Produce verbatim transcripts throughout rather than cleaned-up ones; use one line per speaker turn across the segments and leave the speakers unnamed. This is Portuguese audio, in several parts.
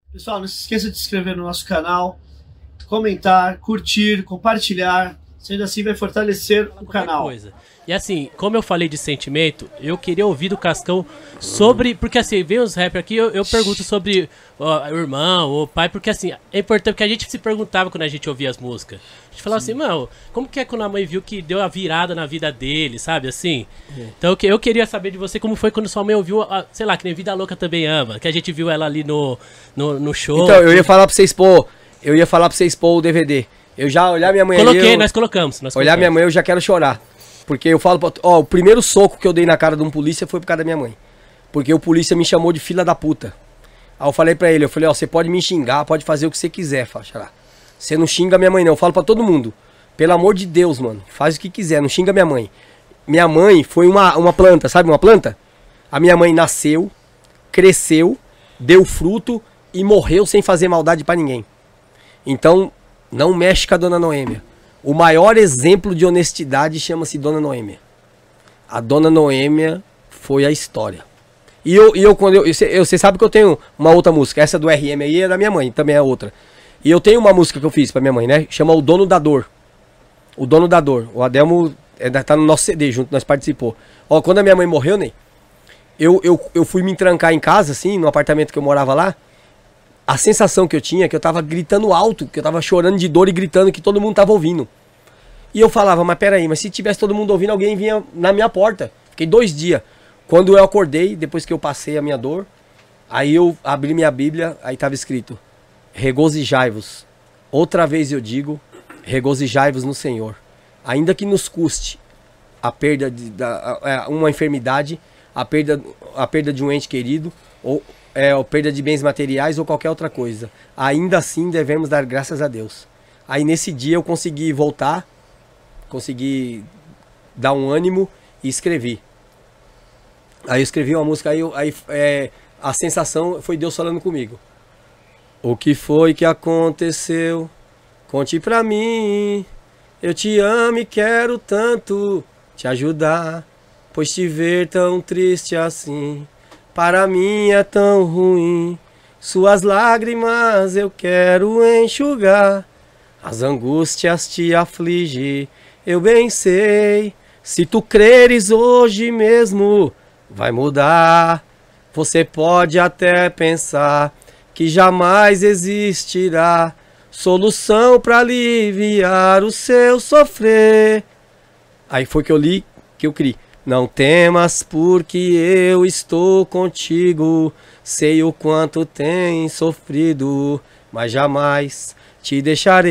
Pessoal, não se esqueça de se inscrever no nosso canal, comentar, curtir, compartilhar. Sendo assim, vai fortalecer o canal.
Coisa. E assim, como eu falei de sentimento, eu queria ouvir do Cascão sobre... Porque assim, vem os rappers aqui, eu, eu pergunto sobre ó, o irmão, o pai, porque assim, é importante, porque a gente se perguntava quando a gente ouvia as músicas. A gente falava Sim. assim, mano, como que é quando a mãe viu que deu a virada na vida dele, sabe, assim? É. Então eu, eu queria saber de você como foi quando sua mãe ouviu, a, sei lá, que nem Vida Louca Também Ama, que a gente viu ela ali no, no, no show.
Então, eu ia falar pra vocês pôr, eu ia falar pra vocês pôr o D V D. Eu já olhar minha mãe
Coloquei,
ali, eu,
nós colocamos. Nós
olhar
colocamos.
minha mãe, eu já quero chorar. Porque eu falo, pra, ó, o primeiro soco que eu dei na cara de um polícia foi por causa da minha mãe. Porque o polícia me chamou de filha da puta. Aí eu falei pra ele, eu falei, ó, você pode me xingar, pode fazer o que você quiser, Xará. Você não xinga minha mãe não, eu falo pra todo mundo. Pelo amor de Deus, mano, faz o que quiser, não xinga minha mãe. Minha mãe foi uma, uma planta, sabe uma planta? A minha mãe nasceu, cresceu, deu fruto e morreu sem fazer maldade pra ninguém. Então... não mexe com a Dona Noêmia. O maior exemplo de honestidade chama-se Dona Noêmia. A Dona Noêmia foi a história. E eu, e eu quando eu, eu, você sabe que eu tenho uma outra música. Essa do R M aí é da minha mãe, também é outra. E eu tenho uma música que eu fiz pra minha mãe, né? Chama O Dono da Dor. O Dono da Dor. O Adelmo é, tá no nosso C D junto, nós participou. Ó, quando a minha mãe morreu, né? Eu, eu, eu fui me trancar em casa, assim, no apartamento que eu morava lá. A sensação que eu tinha é que eu tava gritando alto, que eu tava chorando de dor e gritando que todo mundo tava ouvindo. E eu falava, mas peraí, mas se tivesse todo mundo ouvindo, alguém vinha na minha porta. Fiquei dois dias. Quando eu acordei, depois que eu passei a minha dor, aí eu abri minha Bíblia, aí tava escrito, regozijai-vos. Outra vez eu digo, regozijai-vos no Senhor. Ainda que nos custe a perda de da, a, uma enfermidade, a perda, a perda de um ente querido, ou... É, ou perda de bens materiais ou qualquer outra coisa. Ainda assim devemos dar graças a Deus. Aí nesse dia eu consegui voltar, consegui dar um ânimo e escrevi. Aí eu escrevi uma música, aí, eu, aí é, a sensação foi Deus falando comigo. O que foi que aconteceu? Conte pra mim. Eu te amo e quero tanto te ajudar, pois te ver tão triste assim para mim é tão ruim. Suas lágrimas eu quero enxugar, as angústias te afligem, eu bem sei. Se tu creres hoje mesmo, vai mudar. Você pode até pensar que jamais existirá solução para aliviar o seu sofrer. Aí foi que eu li, que eu criei. Não temas, porque eu estou contigo. Sei o quanto tens sofrido, mas jamais te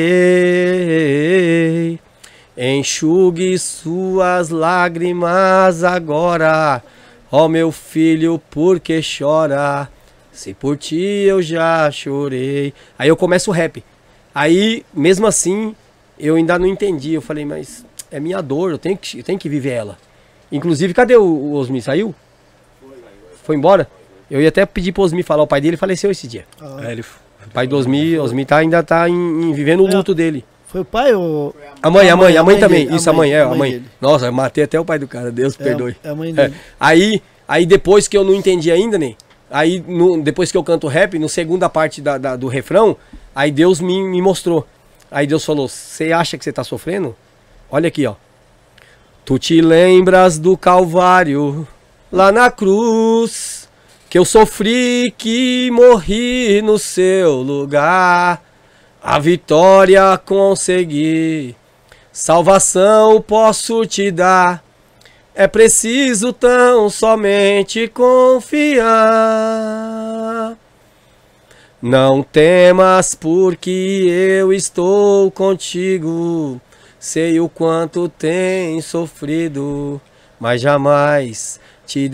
deixarei. Enxugue suas lágrimas agora, ó meu filho, porque chora? Se por ti eu já chorei. Aí eu começo o rap. Aí, mesmo assim, eu ainda não entendi. Eu falei, mas é minha dor, eu tenho que, eu tenho que viver ela. Inclusive, cadê o, o Osmi? Saiu? Foi embora? Eu ia até pedir pro Osmi falar, o pai dele faleceu esse dia.
Ah.
É, ele, o pai do Osmi, Osmi tá, ainda tá em, em, vivendo o luto dele.
Foi o pai ou...
A mãe, a mãe, a mãe, a mãe também.
Dele,
Isso, a mãe, a mãe é, a mãe.
Dele.
Nossa, eu matei até o pai do cara, Deus
é,
perdoe.
É a mãe dele.
É. Aí, aí depois que eu não entendi ainda, né? Aí, no, depois que eu canto rap, no segunda parte da, da, do refrão, aí Deus me, me mostrou. Aí Deus falou, você acha que você tá sofrendo? Olha aqui, ó. Tu te lembras do Calvário, lá na cruz, que eu sofri, que morri no seu lugar. A vitória consegui, salvação posso te dar. É preciso tão somente confiar. Não temas, porque eu estou contigo. Sei o quanto tens sofrido, mas jamais te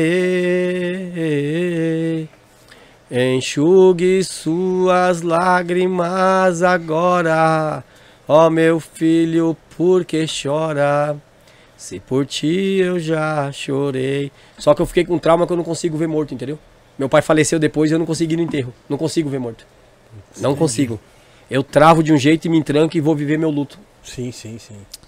deixarei. Enxugue suas lágrimas agora, ó meu filho, porque chora? Se por ti eu já chorei. Só que eu fiquei com trauma que eu não consigo ver morto, entendeu? Meu pai faleceu depois e eu não consegui ir no enterro. Não consigo ver morto. Não consigo. Eu travo de um jeito e me entranco e vou viver meu luto.
Sim, sim, sim.